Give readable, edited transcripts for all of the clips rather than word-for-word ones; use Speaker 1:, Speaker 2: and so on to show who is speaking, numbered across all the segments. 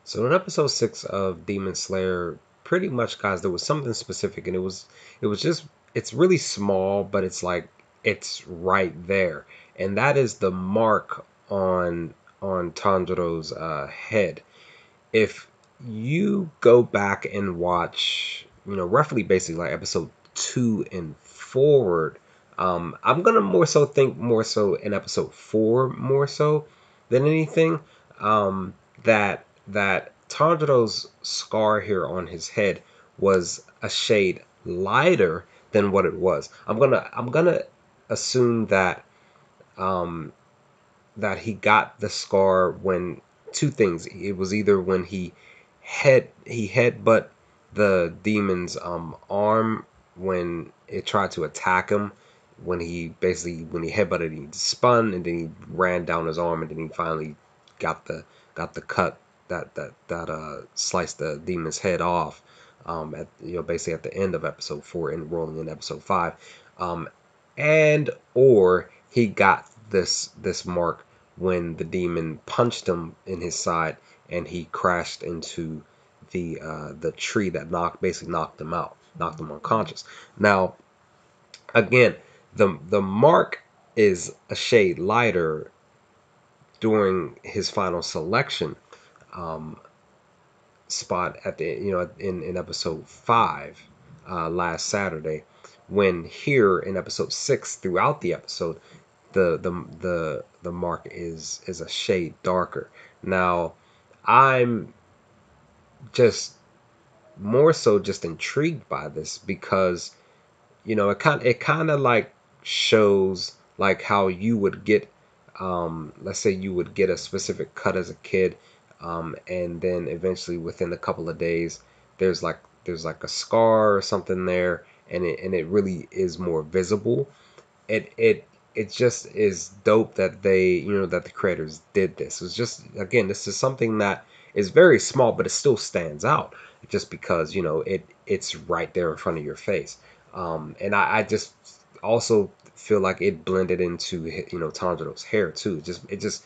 Speaker 1: So in episode 6 of Demon Slayer, pretty much, guys, there was something specific, and it was just it's really small, but it's like it's right there, and that is the mark on Tanjiro's head. If you go back and watch, roughly basically like episode 2 and forward, I'm gonna more so think more so in episode 4 more so than anything, that Tanjiro's scar here on his head was a shade lighter than what it was. I'm gonna assume um, that he got the scar when two things. It was either when he headbutt the demon's arm when it tried to attack him. When he headbutted, he spun and then he ran down his arm and then he finally got the cut that sliced the demon's head off. At basically at the end of episode 4 and rolling in episode 5, um, and or he got this mark when the demon punched him in his side and he crashed into the tree that basically knocked him out, knocked him unconscious. Now, again, the mark is a shade lighter during his final selection um, spot at the in episode 5 last Saturday, when here in episode 6 throughout the episode the mark is a shade darker. Now, I'm just more so just intrigued by this because it kind of like shows like how you would get, let's say you would get a specific cut as a kid, and then eventually within a couple of days there's like a scar or something there, and it really is more visible. It just is dope that that the creators did this. It's just, again, this is something that is very small, but it still stands out just because it's right there in front of your face. And I just also feel like it blended into Tanjiro's hair too. It just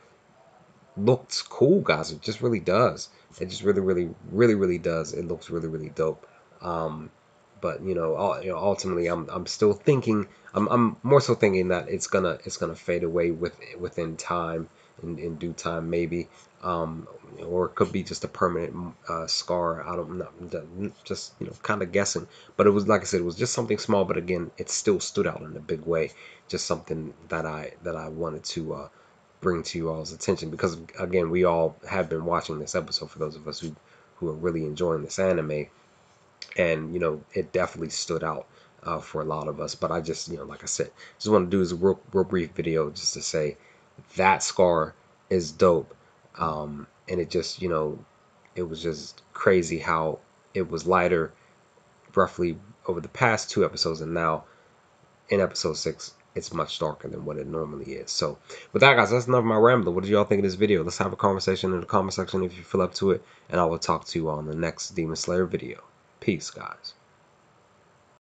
Speaker 1: looks cool, guys. It just really does. It just really, really, really, really does. It looks really, really dope. Um, but ultimately, I'm still thinking. I'm more so thinking that it's gonna fade away within time, in due time maybe, or it could be just a permanent scar. I don't know, just kind of guessing. But it was, like I said, it was just something small, but again, it still stood out in a big way. Just something that I wanted to bring to you all's attention, because again, we all have been watching this episode, for those of us who are really enjoying this anime, and it definitely stood out for a lot of us. But I just, like I said, just want to do is a real brief video just to say that scar is dope. And it just, it was just crazy how it was lighter roughly over the past two episodes, and now in episode 6 it's much darker than what it normally is. So with that, guys, that's enough of my rambling. What did y'all think of this video? Let's have a conversation in the comment section if you feel up to it, and I will talk to you all in the next Demon Slayer video. Peace, guys.